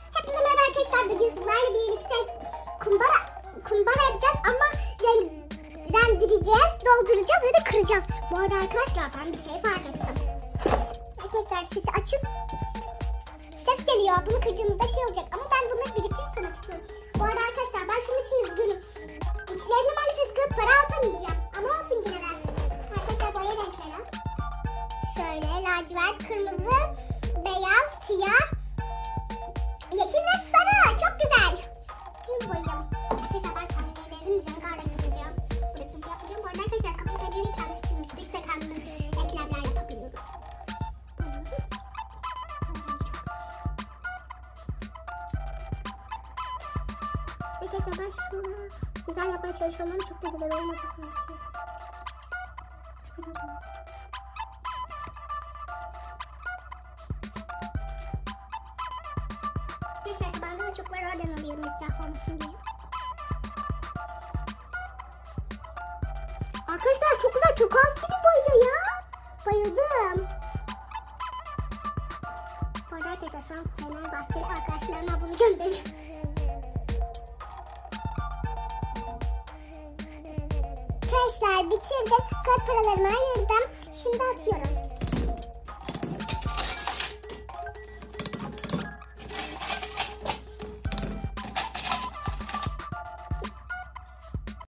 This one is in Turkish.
Hepinize merhaba arkadaşlar. Bugün sizlerle birlikte kumbara yapacağız ama rendireceğiz, dolduracağız ve de kıracağız. Bu arada arkadaşlar ben bir şey fark ettim. Arkadaşlar sesi açık. Ses geliyor. Bunu kırdığımızda şey olacak ama ben bunları biriktirip kırmak istiyorum. Bu arada arkadaşlar ben şunun için üzgünüm. İçlerine maalesef sıkıp para atamayacağım. Ama olsun gene ben. Arkadaşlar boya renkleri. Şöyle lacivert, kırmızı, beyaz, siyah, yeşil ve sarı. Çok güzel. Şimdi boyayalım. Arkadaşlar ben kendilerini rengarenk yapacağım. Bırakıp yapacağım. Bu arada arkadaşlar kapı pencereyi kendisi çizmiş. Biz de kendimiz eklemler yapabiliyoruz. Arkadaşlar ben şunu güzel yapmaya çalışıyorum ama çok da güzel olmadı sanki. Arkadaşlar bende de çok var, oradan alıyorum israf olmasın diye. Arkadaşlar çok güzel, çok az gibi boyuyor ya. Bayıldım. Bu arada arkadaşlar şu an Fenerbahçeli arkadaşlarıma bunu göndereceğim. Arkadaşlar bitirdim. Kağıt paralarımı ayırdım. Şimdi atıyorum.